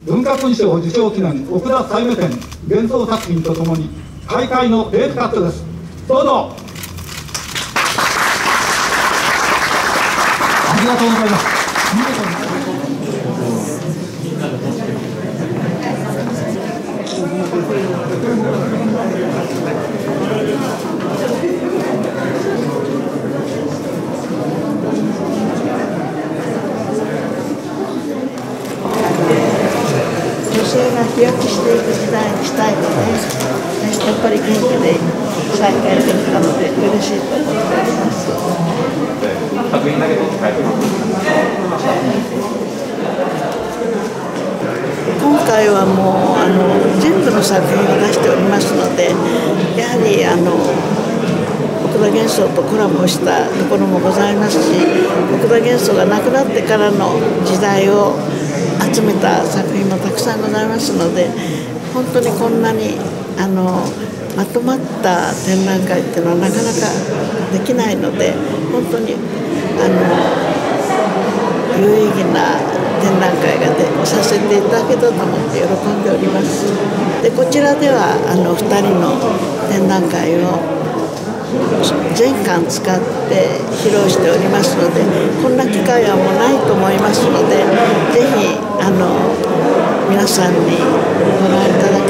文化勲章受章記念奥田小夢展幻想作品とともに開会のテープカットです。どうぞ。ありがとうございます。 女性が飛躍していく時代にしたいので、やっぱり元気で再会できたので嬉しいと思っております。今回はもう全部の作品を出しておりますので、やはり奥田元宋とコラボしたところもございますし、奥田元宋が亡くなってからの時代を集めた作品もたくさんございますので、本当にこんなにまとまった展覧会っていうのはなかなかできないので、本当に有意義な展覧会がさせていただけたと思って喜んでおります。でこちらでは2人の展覧会を全館使って披露しておりますので、こんな機会はもうないと思いますので、ぜひ皆さんにご覧いただ